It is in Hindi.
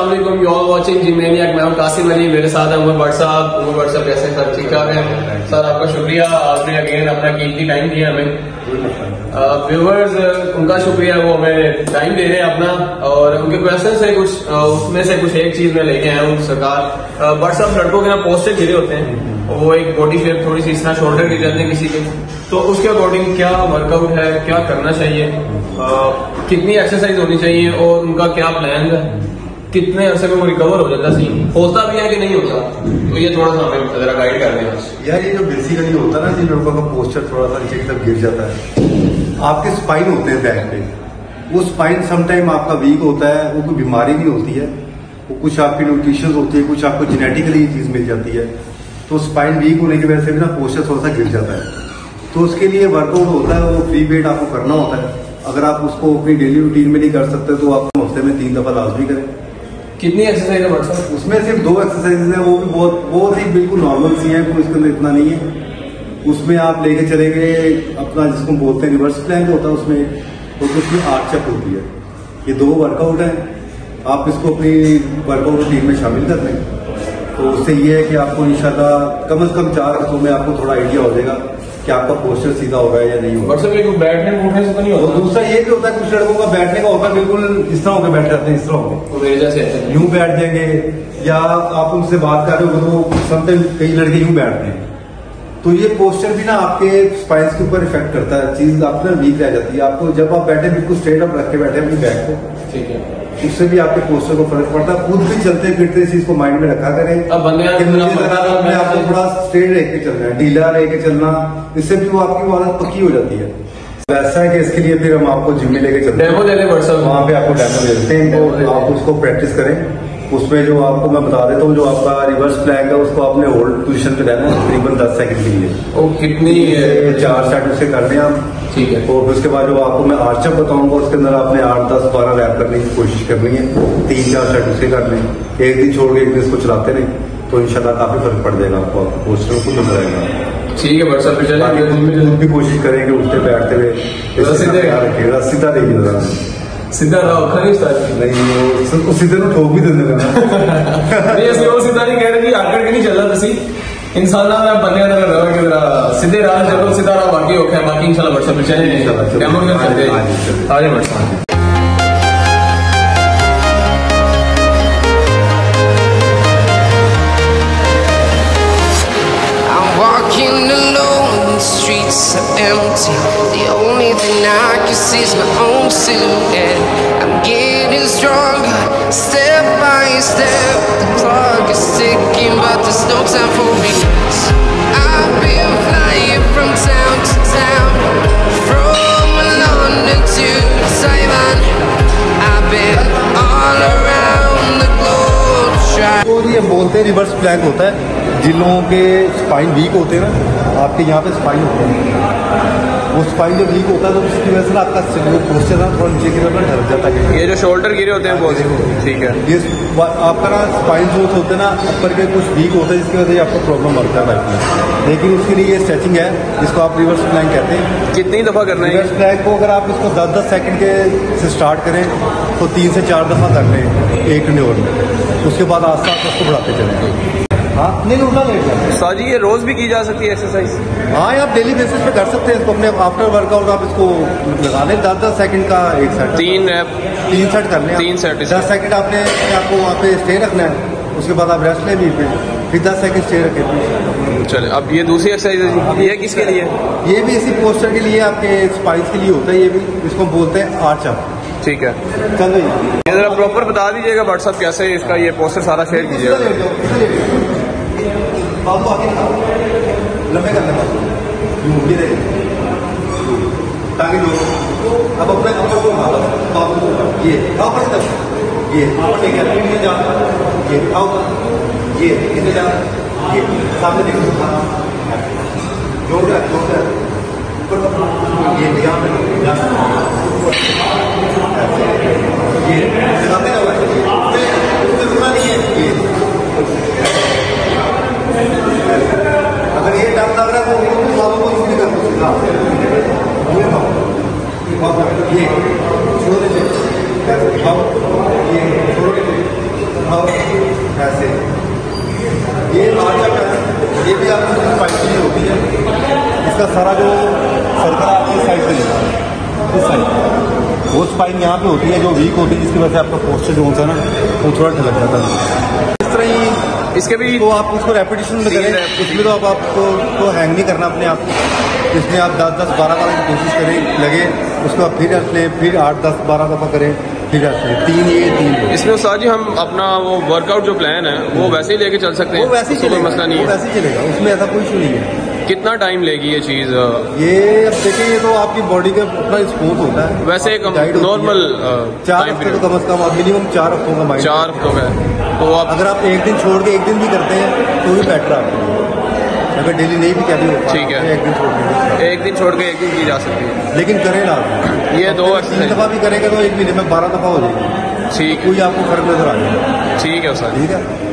अस्सलाम, you all watching gym maniac. मैं हूं कासिम अली, मेरे साथ है उमर भट्ट साहब। उमर भट्ट साहब कैसे सर? ठीक ठाक है सर। आपका शुक्रिया, आपने अगेन अपना कीमती टाइम दिया हमें। व्यूवर्स उनका शुक्रिया, वो हमें टाइम दे रहे हैं अपना, और उनके क्वेश्चन से कुछ उसमें से कुछ एक चीज मैं लेके आया हूँ। सरकार भट्ट साहब, लड़कों के ना पोस्टर गिरे होते हैं, वो एक बॉडी शेप थोड़ी सी इस तरह शोल्डर गिर जाते हैं किसी के, तो उसके अकॉर्डिंग क्या वर्कआउट है, क्या करना चाहिए, कितनी एक्सरसाइज होनी चाहिए और उनका क्या प्लान है, कितने अरसे में वो रिकवर हो जाता है, होता भी है कि नहीं होता, तो ये थोड़ा सा हमें जरा गाइड कर दें यार। ये जो बेसिकली होता है ना, जिन लड़कों का पोस्चर थोड़ा सा नीचे की तरफ गिर जाता है, आपके स्पाइन होते हैं बैक पे, वो स्पाइन समटाइम आपका वीक होता है, वो कोई बीमारी भी होती है, वो कुछ आपकी न्यूट्रिशन होती है, कुछ आपको जेनेटिकली चीज मिल जाती है, तो स्पाइन वीक होने की वजह से भी ना पोस्चर थोड़ा सा गिर जाता है। तो उसके लिए वर्कआउट होता है, वो फ्री वेट आपको करना होता है। अगर आप उसको अपनी डेली रूटीन में नहीं कर सकते तो आप हफ्ते में 3 दफा लाजमी करें। कितनी एक्सरसाइज है वर्कआउट? उसमें सिर्फ 2 एक्सरसाइज है, वो भी बहुत ही बिल्कुल नॉर्मल सी है, कोई इसके अंदर इतना नहीं है। उसमें आप लेके चलेंगे अपना, जिसको बोलते हैं रिवर्स प्लैंक होता है उसमें, तो उसमें 8 चेक होती है। ये 2 वर्कआउट है, आप इसको अपनी वर्कआउट रूटीन में शामिल कर लें, तो उससे ये है कि आपको इंशाल्लाह कम से कम 4 हफ्तों में आपको थोड़ा आइडिया हो जाएगा कि आपका पोस्चर सीधा होगा या नहीं होगा। बैठने उठने से तो नहीं होता? दूसरा ये भी होता है, कुछ लड़कों का बैठने का होता है बिल्कुल इस तरह होकर बैठ जाते हैं, इस तरह होकर यूं बैठ जाएंगे, या आप उनसे बात कर रहे हो तो समटाइम कई लड़के यूं बैठते हैं, तो ये पोस्चर भी ना आपके स्पाइंस के ऊपर इफेक्ट करता है, चीज आप ना वीक रह जाती है। आपको जब आप बैठे बिल्कुल स्ट्रेट अप रख के बैठे अपनी बैक को, ठीक है, उससे भी आपके पोस्चर को फर्क पड़ता है। खुद भी चलते फिरते इस चीज को माइंड में रखा करें। अब बंदे अपने आप को थोड़ा स्ट्रेट रह के चलना है, ढीला रह के चलना, इससे भी वो आपकी आदत पक्की हो जाती है। ऐसा है कि इसके लिए फिर हम आपको जिम में लेके चलते हैं, डेमो दे दें वहाँ पे आपको डेमो दे देते हैं, तो आप उसको प्रैक्टिस करें। उसमें जो आपको मैं बता देता हूँ, जो आपका रिवर्स प्लैंक है उसको आपने होल्ड पोजीशन पे रहना है तकरीबन 10 सेकंड के लिए। कितनी 4 सेट उससे करने हैं आप, ठीक है। और उसके बाद जो आपको मैं आर्चअप बताऊंगा, उसके अंदर आपने 8, 10, 12 रैप करने की कोशिश करनी है, 3-4 सेट उससे करने, एक दिन छोड़ के एक दिन इसको चलाते रहे, तो इंशाल्लाह काफी फर्क पड़ जाएगा आपको, आपका पोस्टर खुद नजर आएगा। ठीक है बट सर, खुद भी कोशिश करेंगे उठते बैठते हुए सीधा रहिए, सीधा नहीं सीधे तो ठोक भी देने नहीं, वो सीधा नहीं कह रहे कि आकर के नहीं चलता तुसी इंसान बने सीधे राह चलो, सीधा राह बाकी होके बाकी इंशाल्लाह व्हाट्सएप पे चले डेमो कर सकते हैं। आगे WhatsApp empty. The only thing I can see is my own silhouette. I'm getting stronger, step by step. The clock is ticking, but there's no time for regrets. I've been flying from town to town, from London to Taiwan. I've been all around the globe trying. तो ये बोलते हैं रिवर्स प्लैंक होता है, जिन लोगों के स्पाइन वीक होते हैं ना, आपके यहाँ पे स्पाइन होता है, वो स्पाइन जो वीक होता है तो उसकी वजह से ना आपका पोस्चर ना थोड़ा नीचे की तरफ ढल जाता है। ये जो शोल्डर गिरे होते हैं बहुत, ठीक है, ये आपका ना स्पाइन जो होते हैं ना ऊपर के कुछ वीक होता है, जिसकी वजह से आपको प्रॉब्लम बढ़ता है लाइफ में। लेकिन उसके लिए ये स्ट्रेचिंग है, जिसको आप रिवर्स प्लैंक कहते हैं। कितनी दफा करना है रिवर्स प्लैंक को? अगर आप इसको 10-10 सेकंड के से स्टार्ट करें तो 3 से 4 दफा कर लें एक घंटे में, उसके बाद आस्ते आस्ते उसको बढ़ाते चलें। हाँ नहीं उठा नहीं साजी, ये रोज भी की जा सकती है एक्सरसाइज? हाँ, आप डेली बेसिस पे कर सकते हैं इसको, अपने आफ्टर वर्कआउट आप इसको लगा लें 10-10 सेकंड का एक सेट, 3 रैप 3 सेट करने, 3 सेट 10 सेकंड आपने आपको वहाँ पे स्टे रखना है, उसके बाद आप रेस्ट लें भी, फिर 10 सेकंड स्टे रखें। चले, अब ये दूसरी एक्सरसाइज है, ये किसके लिए? ये भी इसी पोस्टर के लिए, आपके स्पाइस के लिए होता है, ये भी इसको बोलते हैं आर्चअप। ठीक है, चलो ये जरा प्रॉपर बता दीजिएगा व्हाट्सएप कैसे इसका ये पोस्टर सारा शेयर कीजिएगा। बाबू आगे लंबे करने का ताकि लोग अब अपने कमर को बाबू ये ऊपर तक, ये ठीक है, जा ये ये इधर जा, ये सामने देखो, जोड़ कर ये ध्यान ये सामने लगा रुकना नहीं है। ये अगर ये डर लग रहा है तो बाबू को छूट कर दो, ये छोड़ दे, ये छोड़ दे, दिखाओ ऐसे। ये आर्चर है, ये भी आपको स्पाइसी होती है। इसका सारा जो सर्कल आपको इस साइड से लेगा, इस साइड वो स्पाइन यहाँ पे होती है जो वीक होती है, जिसकी वजह से आपका पोस्चर जो होता है ना वो थोड़ा ढलक जाता है। इस तरह ही इसके भी तो आप इसको रेपिटेशन में करें, इसमें तो आपको तो हैंग नहीं करना अपने आप को। इसमें आप 10-10-12 बार की कोशिश करें, लगे उसको आप फिर रख लें, फिर 8-10-12 दफ़ा करें, फिर रख लें। 3 ये 3 ये। इसमें उस्ताद जी हम अपना वो वर्कआउट जो प्लान है वो वैसे ही लेके चल सकते हैं, वो वैसे ही कोई चलेगा, मसला नहीं वो है। वैसे ही चलेगा, उसमें ऐसा कोई इशू नहीं है। कितना टाइम लेगी ये चीज़? ये अब देखिए, ये तो आपकी बॉडी का अपना रिस्पॉन्स होता है। वैसे नॉर्मल 4 हफ्ते तो कम से कम आप मिनिमम 4 हफ्तों का माइंड। 4 हफ्तों में तो आप अगर आप एक दिन छोड़ के एक दिन भी करते हैं तो भी बेटर आपके लिए। अगर डेली नहीं भी कैरी होता ठीक है, एक दिन छोड़ के, एक दिन छोड़ के एक दिन की जा सकती है, लेकिन करें ना। ये 2 3 एक्सरसाइज। दफ़ा भी करेंगे तो एक महीने में 12 दफ़ा हो जाएगी। ठीक कोई आपको फर्क नजर आ जाएगा। ठीक है सर। ठीक है।